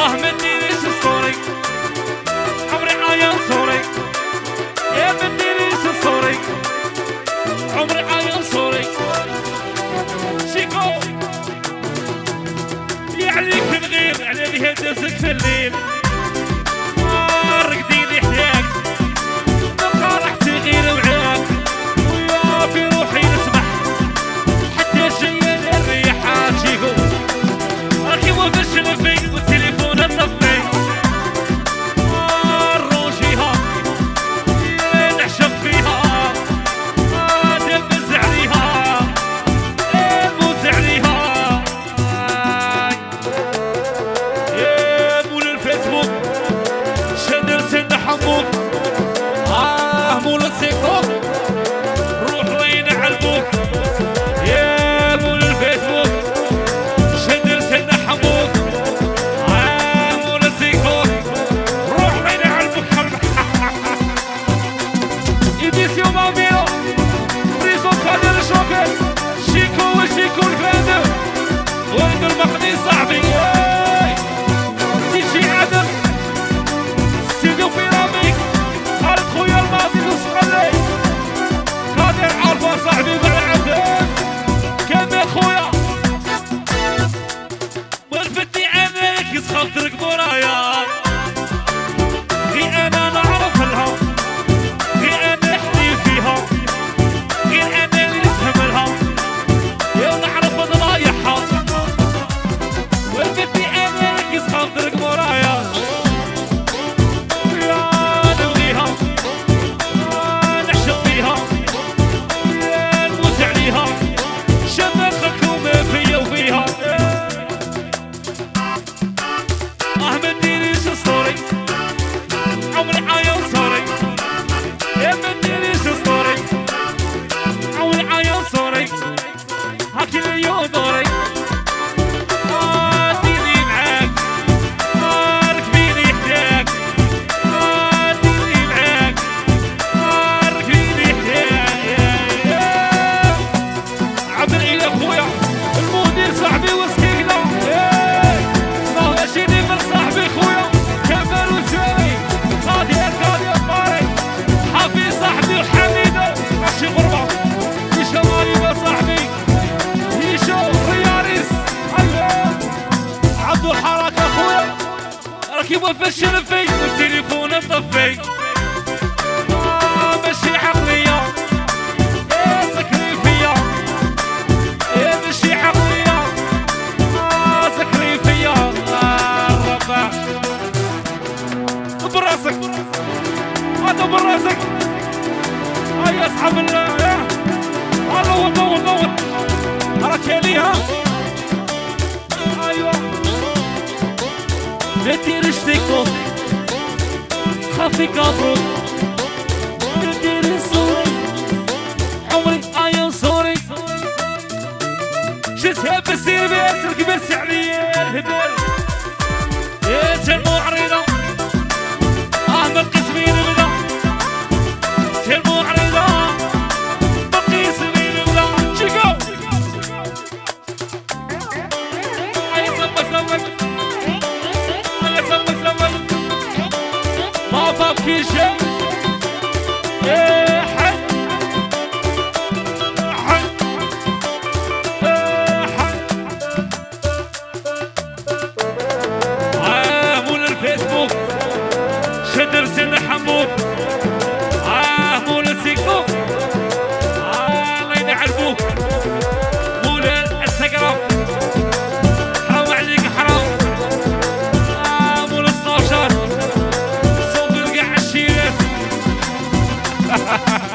ما ديريش ستوري عمري عيان سوري يا ما ديريش ستوري عمري عيان سوري شيكو يا عليك الغير على بها درسك في الليل رقديني حياك نبقى راحتي غير معاك ويا في روحي نسمح حتى شيال الريحة شيكو راكي وقفش نفي والتليفون نطفي نروجيها نعشق فيها دبز عليها نبوس عليها يا مول الفيسبوك شادر سن حموك مول التيكتوك روح وين علبوك يا مول الفيسبوك شادر سن حموك مول التيكتوك روح وين علبوك إديسيو ماميو بريزو قادر شوكر شيكو وشيكو الفادر وين المقدي صاحبي تيجي عدم سيدو بيراميك خالد خويا الماضي وصقلي قادر عارفه صاحبي بالعدل كمل خويا والفتي عينيك يسخف ترك ورايا غي انا نعرف لها غي انا احكي فيها غير انا اللي نفهم لها يا نعرف ضلايحها والفتي عينيك يسخف ترك ورايا نعشق فيها نموت عليها شبك خكومة فيا وفيها ما نديريش ستوري عمري عيان سوري يا ما نديريش ستوري عمري عيان سوري هاكي اليوم دوري ديري معاك ركبيني حداك ديري معاك ركبيني حداك عبد الإله خويا المدير صاحبي وسكينة صاحبي من صاحبي خويا كمال وسامي قادر قاري حافي صاحبي وحميدة ماشي غربة يشوالي ما صاحبي يشو رياريس عبدو الحركة خويا راكي وفا الشرفي والتليفون مطفي ماشي عقلية سكري فيا ماشي عقلية سكري فيا الربع براسك هذا براسك هيا اصحاب الله دور راك عليها ايوه لا ديرش تيكتوك خافي كابروك لا ديري صوري عمري ايا صوري جيتها بسير بيسرك بس عليا الهبال يا تلمو عريضة من قسمين غدا تلمو عريضة بقي سمين غدا شيكو اي سمك ما فابكي شي حد مول الفيسبوك شدر سن حمود مول التيكتوك الله ينعرفوك مول الانستغرام حرام عليك حرام مول السناب شات صوب القاع الشيرات